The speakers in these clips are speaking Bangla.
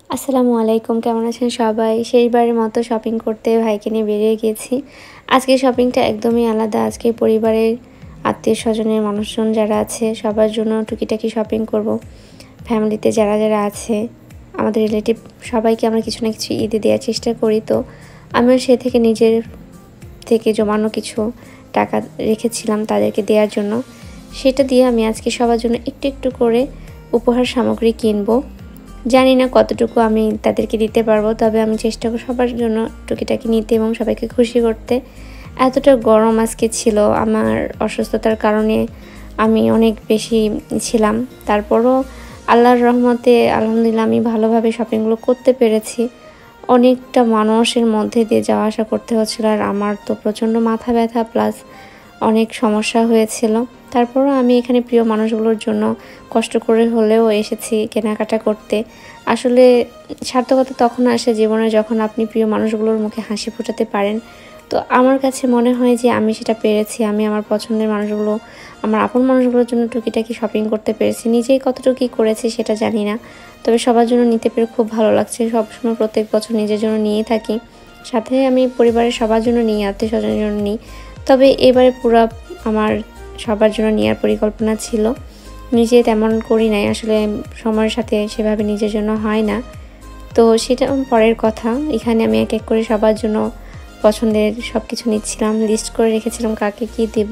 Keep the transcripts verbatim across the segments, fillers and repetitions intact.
আসসালামু আলাইকুম, কেমন আছেন সবাই? শেষবারের মতো শপিং করতে ভাইকে নিয়ে বেরিয়ে গেছি। আজকে শপিংটা একদমই আলাদা। আজকে পরিবারের আত্মীয়-স্বজনের মানুষজন যারা আছে সবার জন্য টুকিটাকি শপিং করব। ফ্যামিলিতে যারা, যারা আছে আমাদের রিলেটিভ সবাইকে আমরা কিছু না কিছু ঈদে দেওয়ার চেষ্টা করি। তো আমিও সে থেকে নিজের থেকে জমানো কিছু টাকা রেখেছিলাম তাদেরকে দেওয়ার জন্য। সেটা দিয়ে আমি আজকে সবার জন্য একটু একটু করে উপহার সামগ্রী কিনবো। জানি না কতটুকু আমি তাদেরকে দিতে পারবো, তবে আমি চেষ্টা করব সবার জন্য টুকিটাকি নিতে এবং সবাইকে খুশি করতে। এতটা গরম আজকে ছিল, আমার অসুস্থতার কারণে আমি অনেক বেশি ছিলাম। তারপরও আল্লাহর রহমতে আলহামদুলিল্লাহ আমি ভালোভাবে শপিংগুলো করতে পেরেছি। অনেকটা মানুষের মধ্যে দিয়ে যাওয়া আসা করতে হচ্ছিল, আর আমার তো প্রচণ্ড মাথা ব্যথা প্লাস অনেক সমস্যা হয়েছিল। তারপরও আমি এখানে প্রিয় মানুষগুলোর জন্য কষ্ট করে হলেও এসেছি কেনাকাটা করতে। আসলে সার্থকতা তখন আসে জীবনে যখন আপনি প্রিয় মানুষগুলোর মুখে হাসি ফোটাতে পারেন। তো আমার কাছে মনে হয় যে আমি সেটা পেরেছি। আমি আমার পছন্দের মানুষগুলো, আমার আপন মানুষগুলোর জন্য টুকিটাকি শপিং করতে পেরেছি। নিজেই কতটুকু কী করেছি সেটা জানি না, তবে সবার জন্য নিতে পেরে খুব ভালো লাগছে। সবসময় প্রত্যেক বছর নিজের জন্য নিয়ে থাকি, সাথে আমি পরিবারের সবার জন্য নিই, আত্মীয় স্বজনের জন্য নিই। তবে এবারে পুরো আমার সবার জন্য নেওয়ার পরিকল্পনা ছিল। নিজে তেমন করি নাই, আসলে সময়ের সাথে সেভাবে নিজের জন্য হয় না। তো সেটা পরের কথা। এখানে আমি এক এক করে সবার জন্য পছন্দের সব কিছু নিচ্ছিলাম, লিস্ট করে রেখেছিলাম কাকে কী দেব।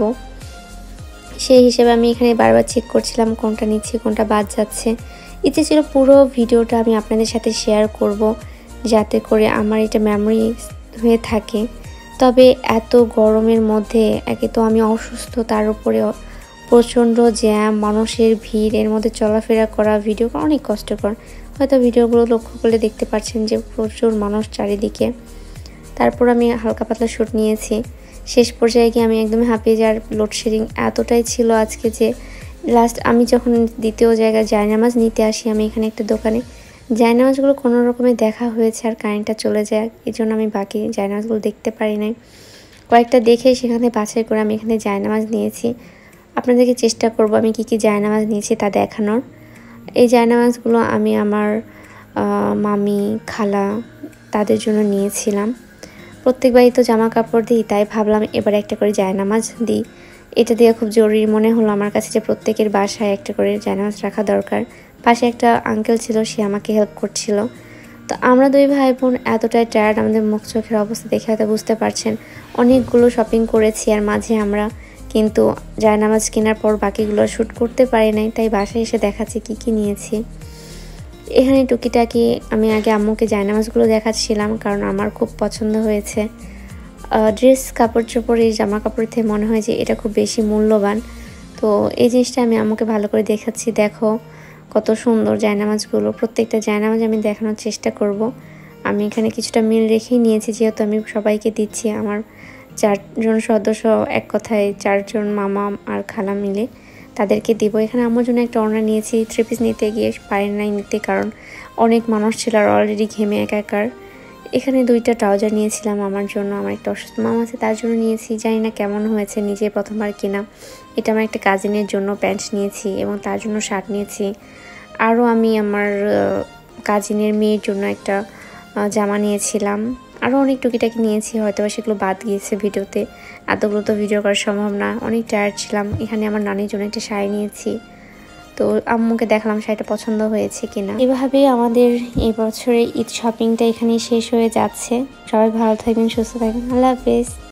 সেই হিসেবে আমি এখানে বারবার চেক করছিলাম কোনটা নিচ্ছি কোনটা বাদ যাচ্ছে। ইচ্ছে ছিল পুরো ভিডিওটা আমি আপনাদের সাথে শেয়ার করব, যাতে করে আমার এটা মেমোরি হয়ে থাকে। তবে এত গরমের মধ্যে একে তো আমি অসুস্থ, তার উপরে প্রচণ্ড জ্যাম, মানুষের ভিড়, এর মধ্যে চলাফেরা করা, ভিডিও করা অনেক কষ্টকর। হয়তো ভিডিওগুলো লক্ষ্য করলে দেখতে পাচ্ছেন যে প্রচুর মানুষ চারিদিকে। তারপর আমি হালকা পাতলা শ্যুট নিয়েছি। শেষ পর্যায়ে গিয়ে আমি একদমই হাঁপিয়ে যাওয়ার, লোডশেডিং এতটাই ছিল আজকে যে লাস্ট আমি যখন দ্বিতীয় জায়গায় জায়নামাজ নিতে আসি, আমি এখানে একটা দোকানে জায়নামাজগুলো কোনো রকমে দেখা হয়েছে আর কারেন্টটা চলে যায়, এই জন্য আমি বাকি জায়নামাজগুলো দেখতে পারি নাই। কয়েকটা দেখে সেখানে বাছাই করে আমি এখানে জায়নামাজ নিয়েছি। আপনাদেরকে চেষ্টা করব আমি কি কি জায়নামাজ নিয়েছি তা দেখানোর। এই জায়নামাজগুলো আমি আমার মামি, খালা তাদের জন্য নিয়েছিলাম। প্রত্যেকবারই তো জামা কাপড় দিই, তাই ভাবলাম এবার একটা করে জায়নামাজ দিই। এটা দিয়ে খুব জরুরি মনে হলো আমার কাছে যে প্রত্যেকের বাসায় একটা করে জায়নামাজ রাখা দরকার। পাশে একটা আঙ্কেল ছিল, সে আমাকে হেল্প করছিল। তো আমরা দুই ভাই বোন এতটাই টায়ার্ড, আমাদের মুখ চোখের অবস্থা দেখে হয়তো বুঝতে পারছেন। অনেকগুলো শপিং করেছি আর মাঝে আমরা কিন্তু জায়নামাজ কেনার পর বাকিগুলো শ্যুট করতে পারি নাই, তাই বাসায় এসে দেখাচ্ছি কি কি নিয়েছি। এখানে টুকিটাকি আমি আগে আম্মুকে জায়নামাজগুলো দেখাচ্ছিলাম, কারণ আমার খুব পছন্দ হয়েছে। ড্রেস, কাপড় চোপড়, এই জামা কাপড় থেকে মনে হয় যে এটা খুব বেশি মূল্যবান। তো এই জিনিসটা আমি আম্মুকে ভালো করে দেখাচ্ছি, দেখো কত সুন্দর জায়নামাজগুলো। প্রত্যেকটা জায়নামাজ আমি দেখানোর চেষ্টা করব। আমি এখানে কিছুটা মিল রেখেই নিয়েছি, যেহেতু আমি সবাইকে দিচ্ছি। আমার চারজন সদস্য, এক কথায় চারজন মামা আর খালা মিলে তাদেরকে দিব। এখানে আমার জন্য একটা ওড়না নিয়েছি। থ্রি পিস নিতে গিয়ে পারি নাই নিতে, কারণ অনেক মানুষ ছিল আর অলরেডি ঘেমে একাকার। এখানে দুইটা ট্রাউজার নিয়েছিলাম আমার জন্য, আমার একটা অসুস্থ মামা আছে তার জন্য নিয়েছি। জানি না কেমন হয়েছে, নিজে প্রথমবার কিনা। এটা আমার একটা কাজিনের জন্য প্যান্ট নিয়েছি এবং তার জন্য শার্ট নিয়েছি। আরও আমি আমার কাজিনের মেয়ের জন্য একটা জামা নিয়েছিলাম। আরও অনেক টুকিটাকি নিয়েছি, হয়তো সেগুলো বাদ গিয়েছে ভিডিওতে। এতগুলো তো ভিডিও করা সম্ভব না, অনেক টায়ার্ড ছিলাম। এখানে আমার নানির জন্য একটা শাড়ি নিয়েছি, তো আম্মুকে দেখালাম শাড়িটা পছন্দ হয়েছে কিনা। এভাবেই আমাদের এই বছরের ঈদ শপিংটা এখানেই শেষ হয়ে যাচ্ছে। সবাই ভালো থাকবেন, সুস্থ থাকবেন। আল্লাহ হাফেজ।